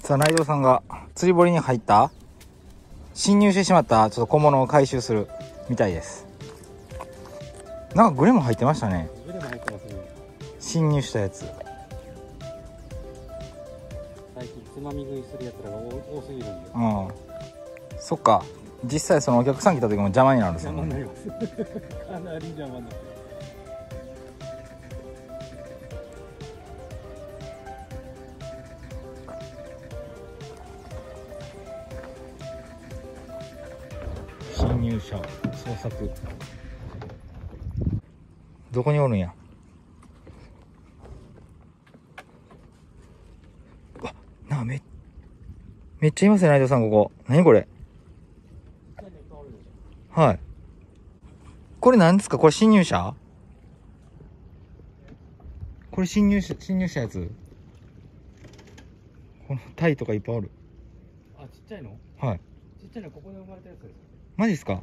さあ内藤さんが釣り堀に入った侵入してしまったちょっと小物を回収するみたいです。なんかグレも入ってましたね。 グレも入ってますね。 侵入したやつ。 最近つまみ食いするやつらが多すぎるんで。 うん。そっか。実際そのお客さん来た時も邪魔になるんですよね。 邪魔になります。かなり邪魔になって。 侵入者捜索。どこにおるんや。あ、なんかめっちゃいますね内藤さんここ。何これ。はい。これ何ですか。これ侵入者。これ侵入したやつ。このタイとかいっぱいある。 あ、ちっちゃいの。 はい。 ちっちゃいのここで生まれたやつです。 マジですか。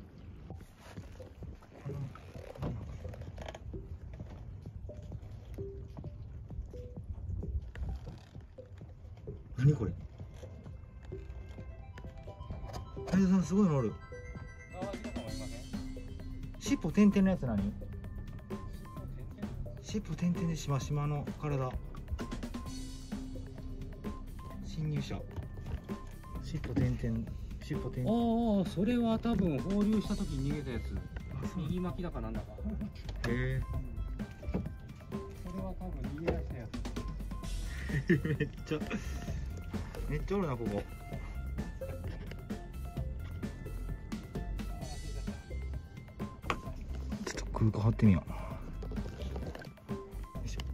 何これ。内藤さんすごいのおる。尻尾点々のやつ何。尻尾点々でしましまの体。侵入者。尻尾点々。尻尾点々。 ああ、それは多分放流した時に逃げたやつ。右巻きだかなんだか。 へえ。 それは多分逃げ出したやつ。 めっちゃおるなここ。ちょっと空間張ってみよう。よいしょ。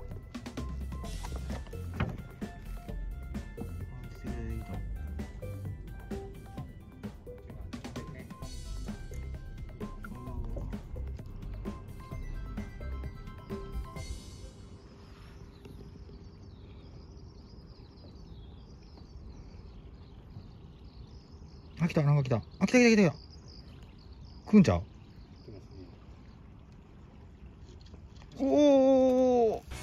あ、来た、なんか来た。あ、来た。来るんちゃう。おお。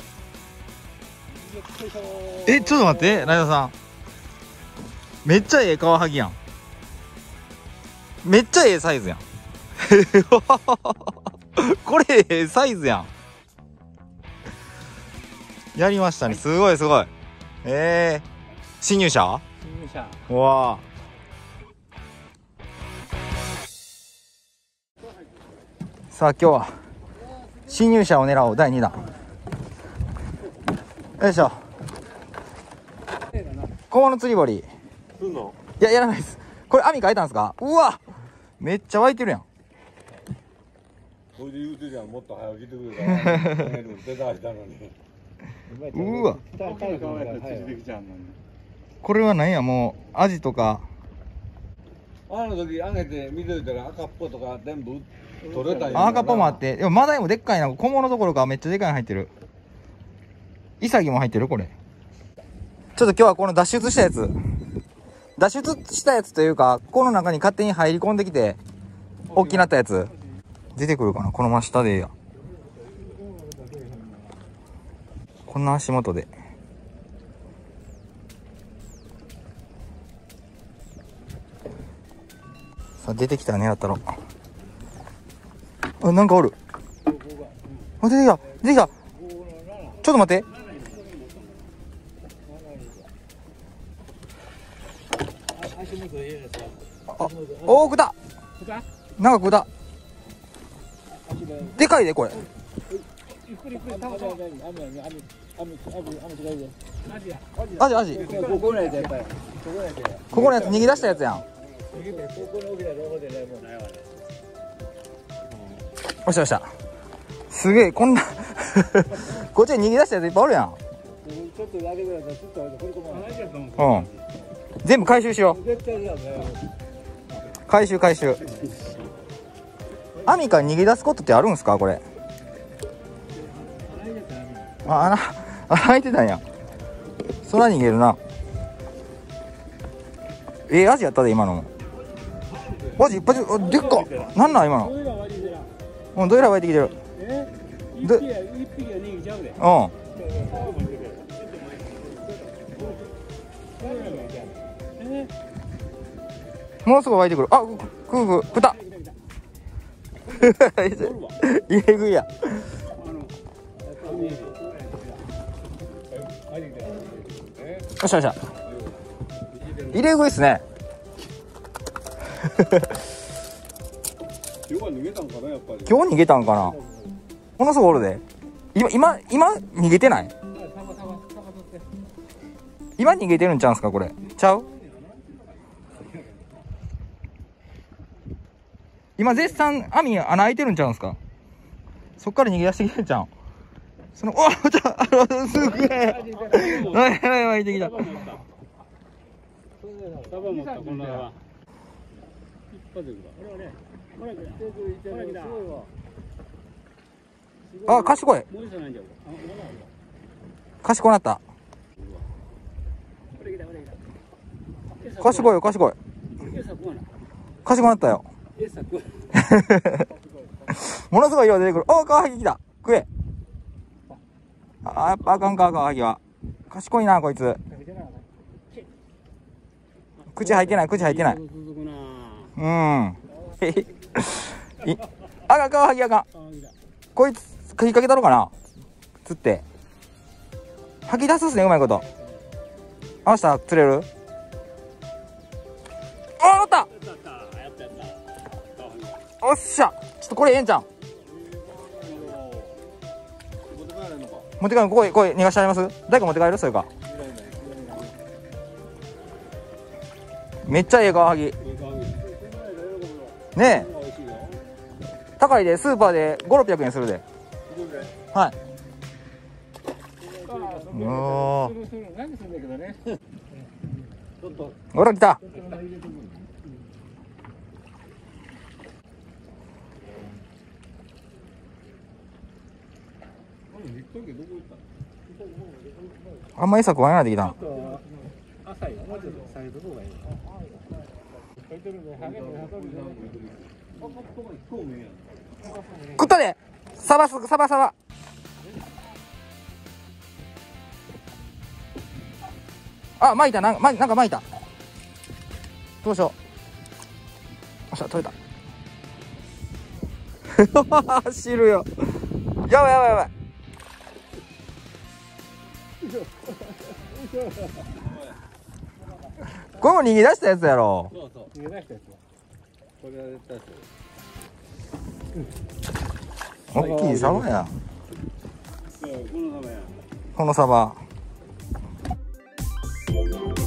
え、ちょっと待って、ライダーさん。めっちゃええカワハギやん。めっちゃええサイズやん。これええサイズやん。やりましたね。すごい。侵入者。うわあ。さあ今日は侵入者を狙おう第2弾。よいしょ。小物釣り堀。 すんの？ いや、やらないです。これ網変えたんですか。うわ、めっちゃ湧いてるやん。 それで言うてるやん、もっと早く来てくれたら出たしたのに。 うわ、これは何や。もうアジとかあの時あげて見といたら赤っぽとか全部取れたんや。 赤っぽもあって、でもマダイもでっかいな。小物どころかめっちゃでかいの入ってる。イサギも入ってる。これちょっと今日はこの脱出したやつというか、この中に勝手に入り込んできて大きなったやつ出てくるかな。この真下でや。こんな足元でさあ出てきたら狙ったろ。あ、なんかおる。あ、出てきた。ちょっと待って。あ、おー、食った。なんか食った。でかいでこれ。アジ。ここのやつ逃げ出したやつやん。よし。すげえ、こんなこっちに逃げ出したやついっぱいおるやん。うん。全部回収しよう。回収。網から逃げ出すことってあるんすかこれ。あ、穴開いてたんや。そら逃げるな。アジやったで今の。アジいっぱいでっか。なんなん今の。うん、どえら湧いてきてる。 一匹は逃げちゃうで。 うん。 ものすごい湧いてくる。あ、食った。入れ食いや。よっしゃよっしゃ。入れ食いっすね。 今日は逃げたんかな、やっぱり。 今日逃げたんかな。ものすごいおるで。今逃げてない。今逃げてるんちゃうんすかこれ。ちゃう。今絶賛網穴開いてるんちゃうんすか。そっから逃げ出してきてんちゃうん。その、おじゃあ、すげえ。湧いてきた。 サバ持ったこんなは。一発であ、賢い。 もう一度ないんじゃん。 賢なった。賢いよ、賢い。賢なったよ。ものすごい量出てくる。おー、カワハギ来た。食え。あー、やっぱあかんか、カワハギは。賢いな、こいつ。口入ってない、口入ってない。うん。あかん、カワハギあかん。こいつ、引っ掛けたろかな。釣って。吐き出すっすね、うまいこと。あした釣れる。あ、乗った。おっしゃ。ちょっとこれええんちゃん。持って帰る。ここ逃がしてあります。誰か持って帰る。それか。めっちゃええカワハギ。ねえ。高いで、スーパーで5、600円するで。はい。おー。ほら来た。あんま餌食わないできたん。食ったで。サバ。あ、巻いた。なんか巻いた。どうしよう。よっしゃ、取れた。走るよ。やばい。これも逃げ出したやつやろ。 そう。逃げ出したやつ。これは絶対大きいサバや。 このサバや。 このサバ。